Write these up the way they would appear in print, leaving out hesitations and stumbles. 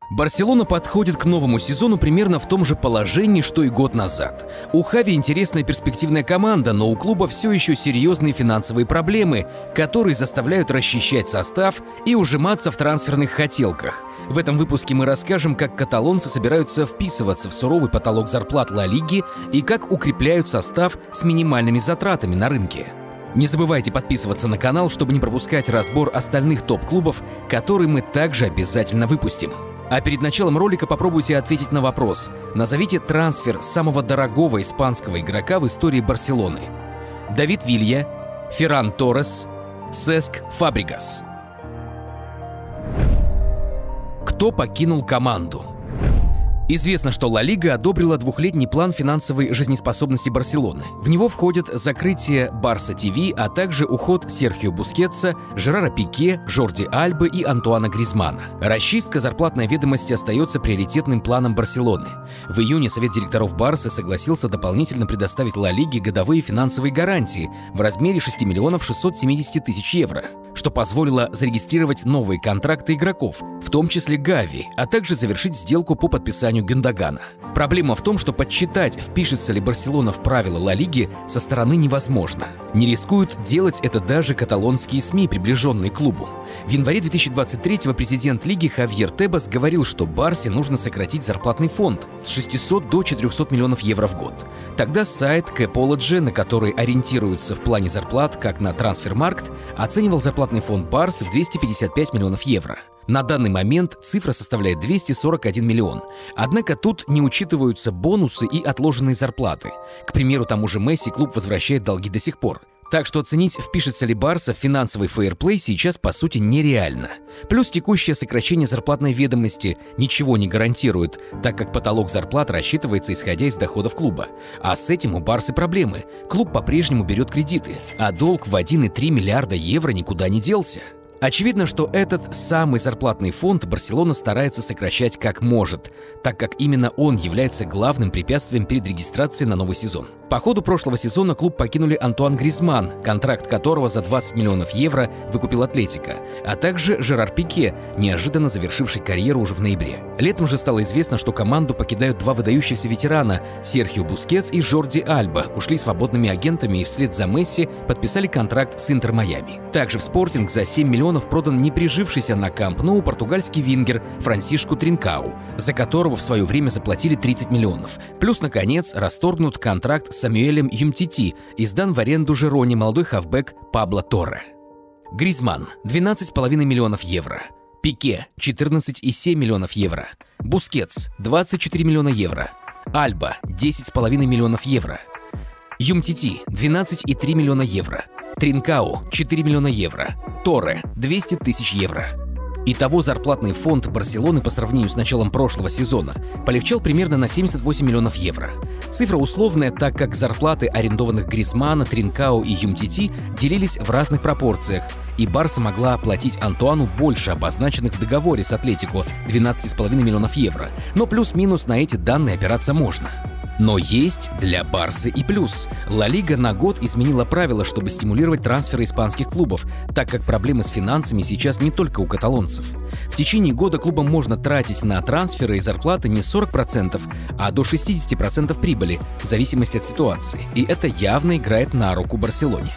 Барселона подходит к новому сезону примерно в том же положении, что и год назад. У Хави интересная перспективная команда, но у клуба все еще серьезные финансовые проблемы, которые заставляют расчищать состав и ужиматься в трансферных хотелках. В этом выпуске мы расскажем, как каталонцы собираются вписываться в суровый потолок зарплат Ла Лиги и как укрепляют состав с минимальными затратами на рынке. Не забывайте подписываться на канал, чтобы не пропускать разбор остальных топ-клубов, которые мы также обязательно выпустим. А перед началом ролика попробуйте ответить на вопрос. Назовите трансфер самого дорогого испанского игрока в истории Барселоны. Давид Вилья, Ферран Торрес, Цеск Фабрегас. Кто покинул команду? Известно, что Ла Лига одобрила двухлетний план финансовой жизнеспособности Барселоны. В него входят закрытие Барса ТВ, а также уход Серхио Бускетса, Жерара Пике, Жорди Альбы и Антуана Гризмана. Расчистка зарплатной ведомости остается приоритетным планом Барселоны. В июне Совет директоров Барсы согласился дополнительно предоставить Ла Лиге годовые финансовые гарантии в размере 6 миллионов 670 тысяч евро, что позволило зарегистрировать новые контракты игроков, в том числе Гави, а также завершить сделку по подписанию Гюндогана. Проблема в том, что подсчитать, впишется ли Барселона в правила Ла Лиги, со стороны невозможно. Не рискуют делать это даже каталонские СМИ, приближенные к клубу. В январе 2023-го президент лиги Хавьер Тебас говорил, что Барсе нужно сократить зарплатный фонд с 600 до 400 миллионов евро в год. Тогда сайт Capology, на который ориентируются в плане зарплат, как на Трансфермаркт, оценивал зарплатный фонд Барсы в 255 миллионов евро. На данный момент цифра составляет 241 миллион. Однако тут не учитываются бонусы и отложенные зарплаты. К примеру, тому же Месси клуб возвращает долги до сих пор. Так что оценить, впишется ли Барса в финансовый фейерплей, сейчас по сути нереально. Плюс текущее сокращение зарплатной ведомости ничего не гарантирует, так как потолок зарплат рассчитывается исходя из доходов клуба. А с этим у Барсы проблемы. Клуб по-прежнему берет кредиты, а долг в 1,3 миллиарда евро никуда не делся. Очевидно, что этот самый зарплатный фонд Барселона старается сокращать как может, так как именно он является главным препятствием перед регистрацией на новый сезон. По ходу прошлого сезона клуб покинули Антуан Гризман, контракт которого за 20 миллионов евро выкупил Атлетико, а также Жерар Пике, неожиданно завершивший карьеру уже в ноябре. Летом же стало известно, что команду покидают два выдающихся ветерана – Серхио Бускетс и Жорди Альба, ушли свободными агентами и вслед за Месси подписали контракт с Интер Майами. Также в Спортинг за 7 миллионов продан не прижившийся на Камп Ноу португальский вингер Франсишку Тринкау, за которого в свое время заплатили 30 миллионов. Плюс, наконец, расторгнут контракт с Самюэлем Юмтити и сдан в аренду Жироне молодой хавбэк Пабло Торре. Гризман – 12,5 миллионов евро. Пике – 14,7 миллионов евро. Бускетс – 24 миллиона евро. Альба – 10,5 миллионов евро. Юмтити – 12,3 миллиона евро. Тринкау – 4 миллиона евро, Торре – 200 тысяч евро. Итого зарплатный фонд Барселоны по сравнению с началом прошлого сезона полегчал примерно на 78 миллионов евро. Цифра условная, так как зарплаты арендованных Гризмана, Тринкау и Юмтити делились в разных пропорциях, и Барса могла оплатить Антуану больше обозначенных в договоре с Атлетико – 12,5 миллионов евро, но плюс-минус на эти данные опираться можно. Но есть для Барсы и плюс. Ла Лига на год изменила правила, чтобы стимулировать трансферы испанских клубов, так как проблемы с финансами сейчас не только у каталонцев. В течение года клубам можно тратить на трансферы и зарплаты не 40%, а до 60% прибыли, в зависимости от ситуации. И это явно играет на руку Барселоне.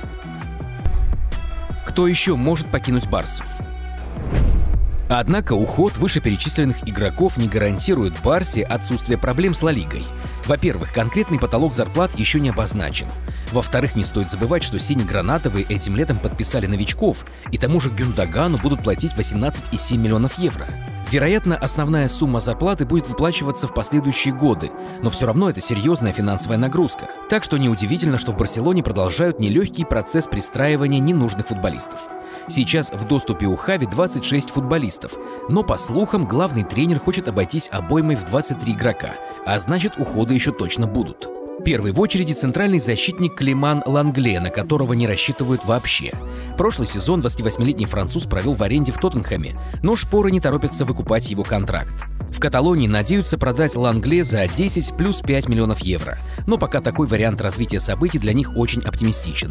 Кто еще может покинуть Барсу? Однако уход вышеперечисленных игроков не гарантирует Барсе отсутствие проблем с Ла Лигой. Во-первых, конкретный потолок зарплат еще не обозначен. Во-вторых, не стоит забывать, что сине-гранатовые этим летом подписали новичков, и тому же Гюндогану будут платить 18,7 миллионов евро. Вероятно, основная сумма зарплаты будет выплачиваться в последующие годы, но все равно это серьезная финансовая нагрузка. Так что неудивительно, что в Барселоне продолжают нелегкий процесс пристраивания ненужных футболистов. Сейчас в доступе у Хави 26 футболистов, но, по слухам, главный тренер хочет обойтись обоймой в 23 игрока, а значит, уходы еще точно будут. Первый в очереди центральный защитник Климан Лангле, на которого не рассчитывают вообще. Прошлый сезон 28-летний француз провел в аренде в Тоттенхэме, но шпоры не торопятся выкупать его контракт. В Каталонии надеются продать Лангле за 10 плюс 5 миллионов евро, но пока такой вариант развития событий для них очень оптимистичен.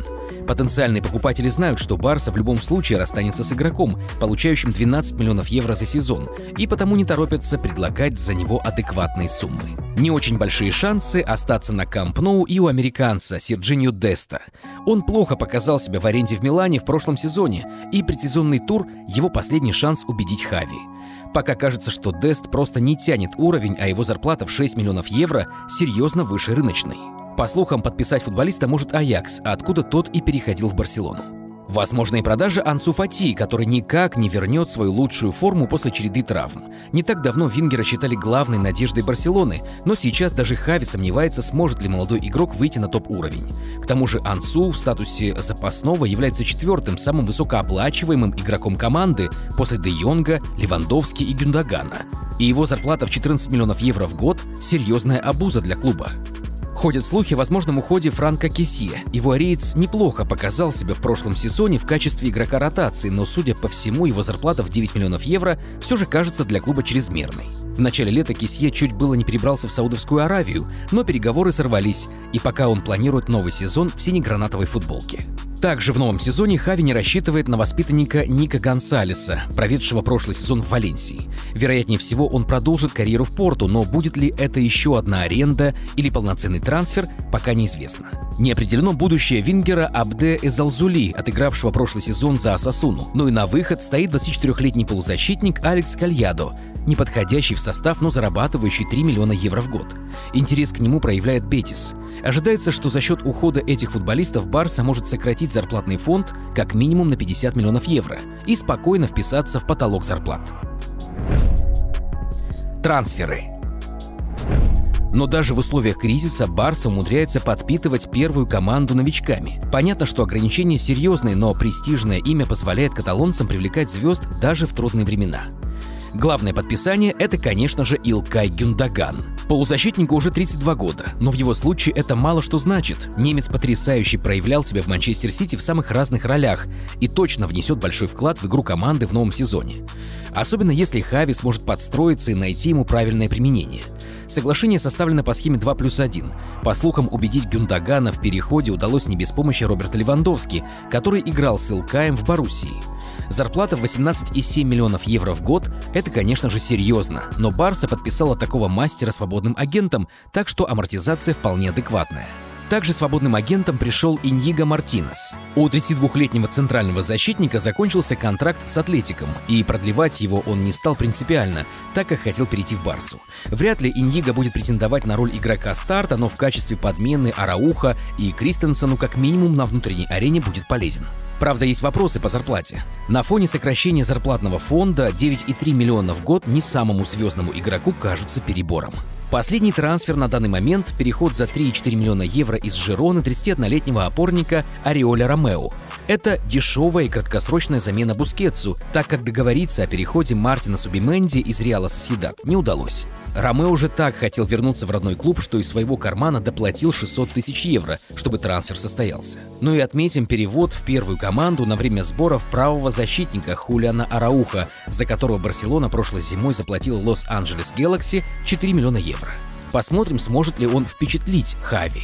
Потенциальные покупатели знают, что Барса в любом случае расстанется с игроком, получающим 12 миллионов евро за сезон, и потому не торопятся предлагать за него адекватные суммы. Не очень большие шансы остаться на Камп Ноу и у американца Серджиньо Деста. Он плохо показал себя в аренде в Милане в прошлом сезоне, и предсезонный тур – его последний шанс убедить Хави. Пока кажется, что Дест просто не тянет уровень, а его зарплата в 6 миллионов евро серьезно выше рыночной. По слухам, подписать футболиста может Аякс, откуда тот и переходил в Барселону. Возможные продажи Ансу Фати, который никак не вернет свою лучшую форму после череды травм. Не так давно Вингера считали главной надеждой Барселоны, но сейчас даже Хави сомневается, сможет ли молодой игрок выйти на топ-уровень. К тому же Ансу в статусе запасного является четвертым самым высокооплачиваемым игроком команды после Де Йонга, Левандовски и Гюндогана. И его зарплата в 14 миллионов евро в год – серьезная обуза для клуба. Ходят слухи о возможном уходе Франка Кессье. Ивуариец неплохо показал себя в прошлом сезоне в качестве игрока ротации, но, судя по всему, его зарплата в 9 миллионов евро все же кажется для клуба чрезмерной. В начале лета Кессье чуть было не перебрался в Саудовскую Аравию, но переговоры сорвались, и пока он планирует новый сезон в сине-гранатовой футболке. Также в новом сезоне Хави не рассчитывает на воспитанника Ника Гонсалеса, проведшего прошлый сезон в Валенсии. Вероятнее всего, он продолжит карьеру в Порту, но будет ли это еще одна аренда или полноценный трансфер, пока неизвестно. Не определено будущее Вингера Абде Эзалзули, отыгравшего прошлый сезон за Осасуну. Ну и на выход стоит 24-летний полузащитник Алекс Кальядо, не подходящий в состав, но зарабатывающий 3 миллиона евро в год. Интерес к нему проявляет Бетис. Ожидается, что за счет ухода этих футболистов Барса может сократить зарплатный фонд как минимум на 50 миллионов евро и спокойно вписаться в потолок зарплат. Трансферы. Но даже в условиях кризиса Барса умудряется подпитывать первую команду новичками. Понятно, что ограничения серьезные, но престижное имя позволяет каталонцам привлекать звезд даже в трудные времена. Главное подписание – это, конечно же, Илкай Гюндоган. Полузащитнику уже 32 года, но в его случае это мало что значит. Немец потрясающе проявлял себя в Манчестер Сити в самых разных ролях и точно внесет большой вклад в игру команды в новом сезоне. Особенно если Хави сможет подстроиться и найти ему правильное применение. Соглашение составлено по схеме 2+1. По слухам, убедить Гюндогана в переходе удалось не без помощи Роберта Левандовски, который играл с Илкаем в Боруссии. Зарплата в 18,7 миллионов евро в год – это, конечно же, серьезно, но Барса подписала такого мастера свободным агентом, так что амортизация вполне адекватная. Также свободным агентом пришел Иньиго Мартинес. У 32-летнего центрального защитника закончился контракт с Атлетиком, и продлевать его он не стал принципиально, так как хотел перейти в Барсу. Вряд ли Иньиго будет претендовать на роль игрока старта, но в качестве подмены Арауха и Кристенсену как минимум на внутренней арене будет полезен. Правда, есть вопросы по зарплате. На фоне сокращения зарплатного фонда 9,3 миллиона в год не самому звездному игроку кажутся перебором. Последний трансфер на данный момент – переход за 3,4 миллиона евро из Жироны 31-летнего опорника Ариоля Ромео. Это дешевая и краткосрочная замена Бускетсу, так как договориться о переходе Мартина Субименди из Реала Сосьедад не удалось. Ромео уже так хотел вернуться в родной клуб, что из своего кармана доплатил 600 тысяч евро, чтобы трансфер состоялся. Ну и отметим перевод в первую команду на время сборов правого защитника Хулиана Арауха, за которого Барселона прошлой зимой заплатила Лос-Анджелес Galaxy 4 миллиона евро. Посмотрим, сможет ли он впечатлить Хави.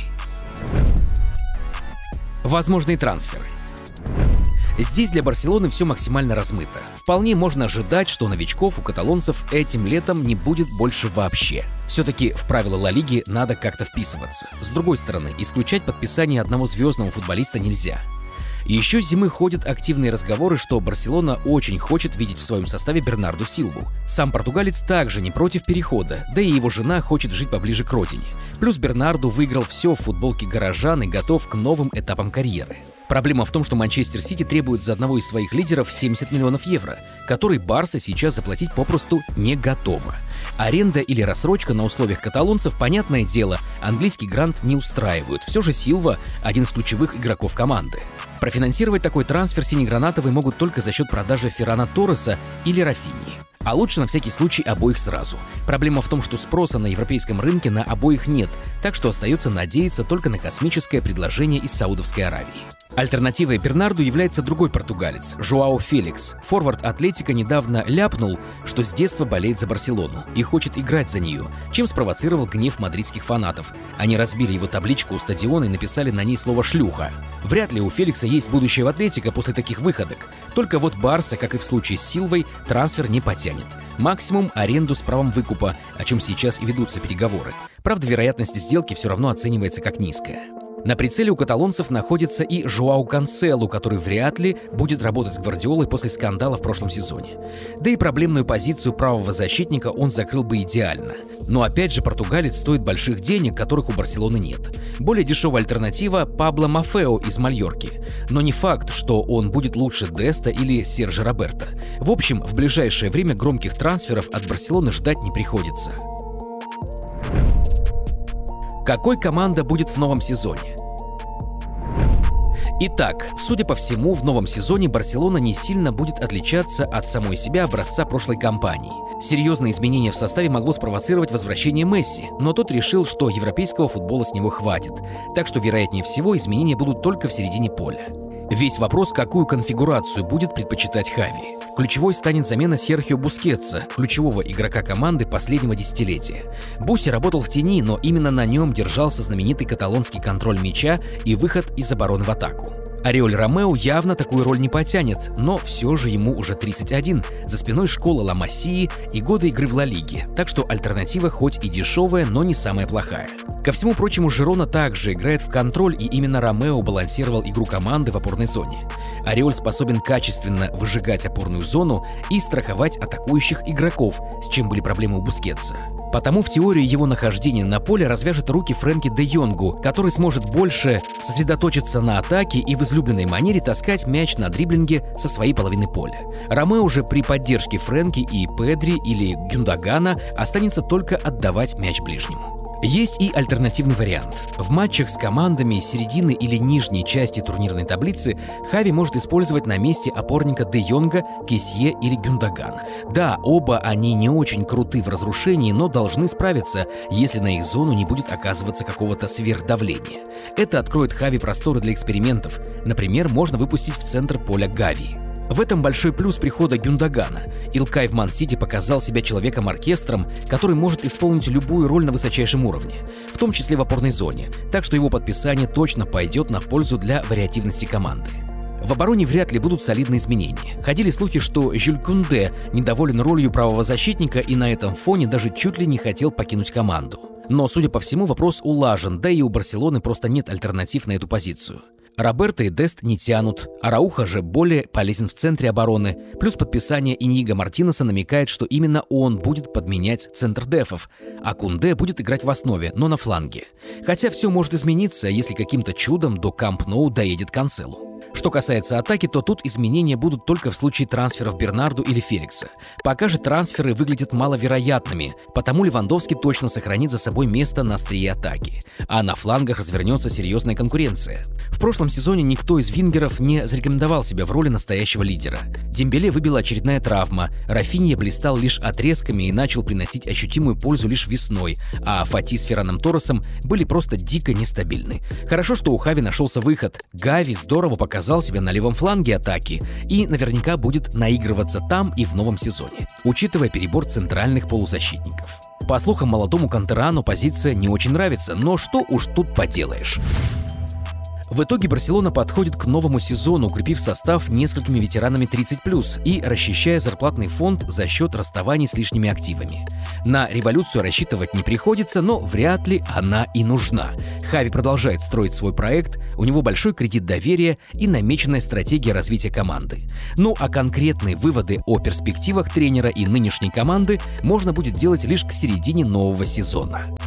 Возможные трансферы. Здесь для Барселоны все максимально размыто. Вполне можно ожидать, что новичков у каталонцев этим летом не будет больше вообще. Все-таки в правила Ла Лиги надо как-то вписываться. С другой стороны, исключать подписание одного звездного футболиста нельзя. Еще с зимы ходят активные разговоры, что Барселона очень хочет видеть в своем составе Бернарду Силву. Сам португалец также не против перехода, да и его жена хочет жить поближе к родине. Плюс Бернарду выиграл все в футболке горожан и готов к новым этапам карьеры. Проблема в том, что Манчестер Сити требует за одного из своих лидеров 70 миллионов евро, который Барса сейчас заплатить попросту не готова. Аренда или рассрочка на условиях каталонцев, понятное дело, английский грант не устраивают. Все же Силва – один из ключевых игроков команды. Профинансировать такой трансфер синегранатовые могут только за счет продажи Феррана Торреса или Рафиньи. А лучше на всякий случай обоих сразу. Проблема в том, что спроса на европейском рынке на обоих нет, так что остается надеяться только на космическое предложение из Саудовской Аравии. Альтернативой Бернарду является другой португалец – Жоао Феликс. Форвард Атлетико недавно ляпнул, что с детства болеет за Барселону и хочет играть за нее, чем спровоцировал гнев мадридских фанатов. Они разбили его табличку у стадиона и написали на ней слово «шлюха». Вряд ли у Феликса есть будущее в Атлетико после таких выходок. Только вот Барса, как и в случае с Силвой, трансфер не потянет. Максимум – аренду с правом выкупа, о чем сейчас и ведутся переговоры. Правда, вероятность сделки все равно оценивается как низкая. На прицеле у каталонцев находится и Жоау Канселу, который вряд ли будет работать с Гвардиолой после скандала в прошлом сезоне. Да и проблемную позицию правого защитника он закрыл бы идеально. Но опять же, португалец стоит больших денег, которых у Барселоны нет. Более дешевая альтернатива – Пабло Мафео из Мальорки. Но не факт, что он будет лучше Деста или Сержа Роберто. В общем, в ближайшее время громких трансферов от Барселоны ждать не приходится. Какой команда будет в новом сезоне? Итак, судя по всему, в новом сезоне Барселона не сильно будет отличаться от самой себя образца прошлой кампании. Серьезные изменения в составе могло спровоцировать возвращение Месси, но тот решил, что европейского футбола с него хватит, так что, вероятнее всего, изменения будут только в середине поля. Весь вопрос, какую конфигурацию будет предпочитать Хави. Ключевой станет замена Серхио Бускетса, ключевого игрока команды последнего десятилетия. Буси работал в тени, но именно на нем держался знаменитый каталонский контроль мяча и выход из обороны в атаку. Ориоль Ромео явно такую роль не потянет, но все же ему уже 31, за спиной школа Ла Масии и годы игры в Ла Лиге, так что альтернатива хоть и дешевая, но не самая плохая. Ко всему прочему, Жирона также играет в контроль, и именно Ромео балансировал игру команды в опорной зоне. Ориоль способен качественно выжигать опорную зону и страховать атакующих игроков, с чем были проблемы у Бускетса. Потому в теории его нахождение на поле развяжет руки Фрэнки де Йонгу, который сможет больше сосредоточиться на атаке и в излюбленной манере таскать мяч на дриблинге со своей половины поля. Ромео же при поддержке Фрэнки и Педри или Гюндогана останется только отдавать мяч ближнему. Есть и альтернативный вариант. В матчах с командами середины или нижней части турнирной таблицы Хави может использовать на месте опорника де Йонга, Кесье или Гюндогана. Да, оба они не очень круты в разрушении, но должны справиться, если на их зону не будет оказываться какого-то сверхдавления. Это откроет Хави просторы для экспериментов. Например, можно выпустить в центр поля Гави. В этом большой плюс прихода Гюндогана. Илкай в Ман-Сити показал себя человеком-оркестром, который может исполнить любую роль на высочайшем уровне, в том числе в опорной зоне, так что его подписание точно пойдет на пользу для вариативности команды. В обороне вряд ли будут солидные изменения. Ходили слухи, что Жюль Кунде недоволен ролью правого защитника и на этом фоне даже чуть ли не хотел покинуть команду. Но, судя по всему, вопрос улажен, да и у Барселоны просто нет альтернатив на эту позицию. Роберто и Дест не тянут, Арауха же более полезен в центре обороны, плюс подписание Иниго Мартинеса намекает, что именно он будет подменять центр дефов, а Кунде будет играть в основе, но на фланге. Хотя все может измениться, если каким-то чудом до Камп Ноу доедет Канселу. Что касается атаки, то тут изменения будут только в случае трансферов Бернарду или Феликса. Пока же трансферы выглядят маловероятными, потому Левандовский точно сохранит за собой место на острие атаки, а на флангах развернется серьезная конкуренция. В прошлом сезоне никто из вингеров не зарекомендовал себя в роли настоящего лидера. Дембеле выбила очередная травма, Рафинья блистал лишь отрезками и начал приносить ощутимую пользу лишь весной, а Фати с Ферраном Торресом были просто дико нестабильны. Хорошо, что у Хави нашелся выход. Гави здорово показал себя на левом фланге атаки и наверняка будет наигрываться там и в новом сезоне, учитывая перебор центральных полузащитников. По слухам, молодому Кантерану позиция не очень нравится, но что уж тут поделаешь. В итоге Барселона подходит к новому сезону, укрепив состав несколькими ветеранами 30+, и расчищая зарплатный фонд за счет расставаний с лишними активами. На революцию рассчитывать не приходится, но вряд ли она и нужна. Хави продолжает строить свой проект, у него большой кредит доверия и намеченная стратегия развития команды. Ну а конкретные выводы о перспективах тренера и нынешней команды можно будет делать лишь к середине нового сезона.